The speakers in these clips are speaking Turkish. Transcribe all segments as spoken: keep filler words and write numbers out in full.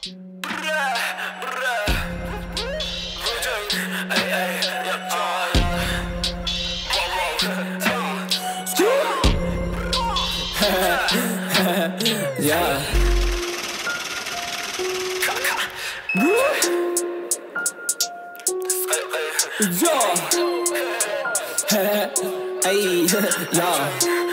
Yeah. Yo. Hey. Ya.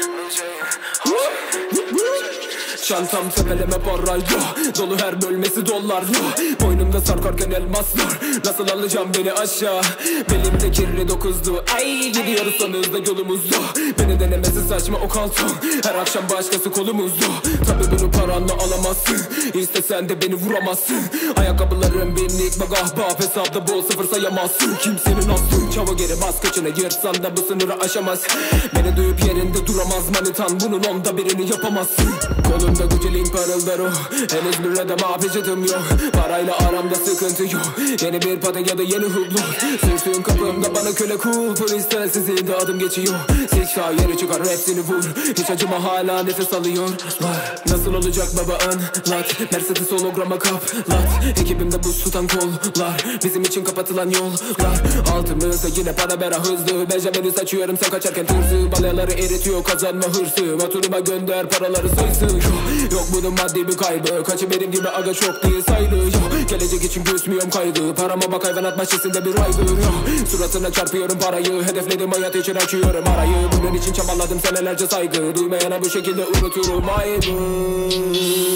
Çantam tepeleme parayla, dolu her bölmesi dolarla. Boynumda sarkarken elmaslar, nasıl alacağım beni aşağı? Belimde kirli dokuzdu, ay gidiyoruz son hızda yolumuzda. Beni denemesi saçma o kalton, her akşam başkası kolumuzda. Tabi bunu paranla alamazsın, İstesen de beni vuramazsın. Ayakkabılarım binlik bak ahbap, hesapta bol sıfır sayamazsın. Kimsenin aslın, çava geri bas kaçını yırtsan da bu sınırı aşamaz. Beni duyup yerinde duramaz manitan, bunun onda birini yapamazsın. Kolumda güceliğin parıldar o, henüz bir redem apecitim yok. Parayla aramda sıkıntı yok, yeni bir paten ya da yeni hublot. Sürtüğün kapımda bana köle cool, polis telsizinde de adım geçiyor. Siksa yeri çıkar hepsini vur, hiç acıma hala nefes alıyorlar. Nasıl olacak baba anlat, Mercedes holograma kaplat. Ekibimde buz tutan kollar, bizim için kapatılan yollar. Altımızda yine para bera hızlı, Benjamin'i saçıyorum sen kaçarken tırsız. Balyaları eritiyor kazanma hırsı, Maturuma gönder paraları soysun. Yok bunun maddi bir kaybı, kaçı benim gibi aga çok değil saydı. Yok gelecek için göğsmüyorum kaygı, parama bak hayvanat bahçesinde bir aygır. Yok suratına çarpıyorum parayı, hedefledim hayat için açıyorum arayı. Bunun için çabaladım senelerce saygı, duymayana bu şekilde unuturum aybı.